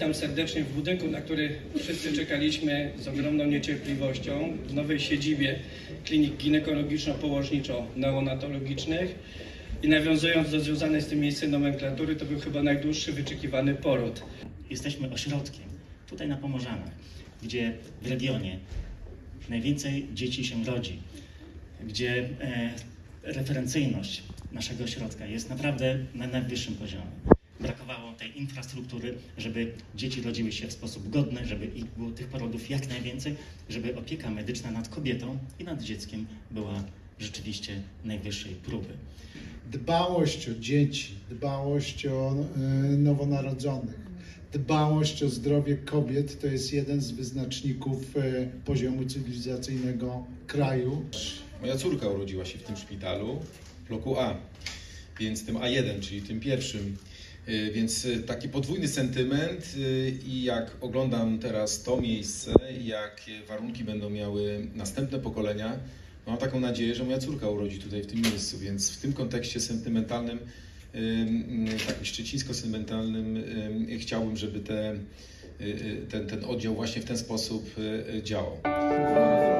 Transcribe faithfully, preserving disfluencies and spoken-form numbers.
Witam serdecznie w budynku, na który wszyscy czekaliśmy z ogromną niecierpliwością, w nowej siedzibie klinik ginekologiczno-położniczo-neonatologicznych. I nawiązując do związanej z tym miejscem nomenklatury, to był chyba najdłuższy wyczekiwany poród. Jesteśmy ośrodkiem tutaj na Pomorzanach, gdzie w regionie najwięcej dzieci się rodzi, gdzie e, referencyjność naszego ośrodka jest naprawdę na najwyższym poziomie. Brakowało tej infrastruktury, żeby dzieci rodziły się w sposób godny, żeby ich było tych porodów jak najwięcej, żeby opieka medyczna nad kobietą i nad dzieckiem była rzeczywiście najwyższej próby. Dbałość o dzieci, dbałość o y, nowonarodzonych, dbałość o zdrowie kobiet to jest jeden z wyznaczników y, poziomu cywilizacyjnego kraju. Moja córka urodziła się w tym szpitalu, w bloku A, więc tym A jeden, czyli tym pierwszym. Więc taki podwójny sentyment i jak oglądam teraz to miejsce, jakie warunki będą miały następne pokolenia, mam taką nadzieję, że moja córka urodzi tutaj w tym miejscu, więc w tym kontekście sentymentalnym, takim szczecińsko-sentymentalnym chciałbym, żeby te, ten, ten oddział właśnie w ten sposób działał.